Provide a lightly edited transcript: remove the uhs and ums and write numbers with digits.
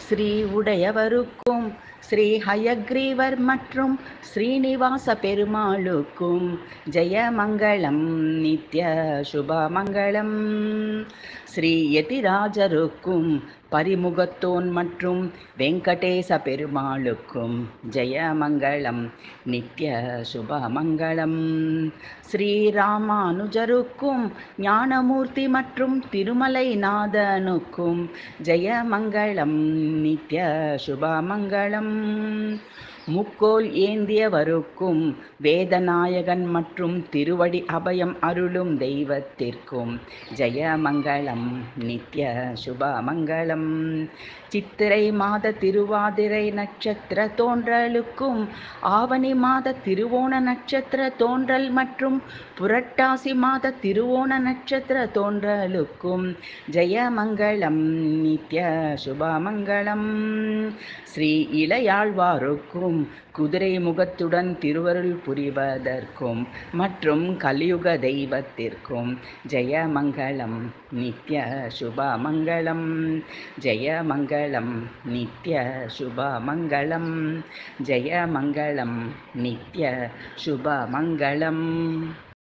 ஸ்ரீ உடையவருக்கும் ஸ்ரீ ஹயக்ரீவர் மற்றும் ஸ்ரீனிவாச பெருமாளுக்கும் ஜெயமங்களம் நித்ய சுபமங்களம். ஸ்ரீ யதிராஜருக்கும் பரிமுகத்தோன் மற்றும் வெங்கடேச பெருமாளுக்கும் ஜெயமங்களம் நித்ய சுபமங்களம். ஸ்ரீராமானுஜருக்கும் ஞானமூர்த்தி மற்றும் திருமலை நாதனுக்கும் ஜெயமங்களம் நித்ய சுபமங்களம். முக்கோல் ஏந்தியவருக்கும் வேதநாயகன் மற்றும் திருவடி அபயம் அருளும் தெய்வத்திற்கும் ஜெயமங்களம் நித்ய சுபமங்களம். சித்திரை மாத திருவாதிரை நட்சத்திர தோன்றலுக்கும் ஆவணி மாத திருவோண நட்சத்திர தோன்றல் மற்றும் புரட்டாசி மாத திருவோண நட்சத்திர தோன்றலுக்கும் ஜெயமங்களம் நித்ய சுபமங்களம். ஸ்ரீ இளையாழ்வாருக்கும் குதிரை முகத்துடன் திருவருள் புரிவதற்கும் மற்றும் கலியுக தெய்வத்திற்கும் ஜெயமங்களம் நித்ய சுபமங்களம். ஜெயமங்களம் நித்ய சுபமங்களம். ஜெயமங்களம் நித்ய சுபமங்களம்.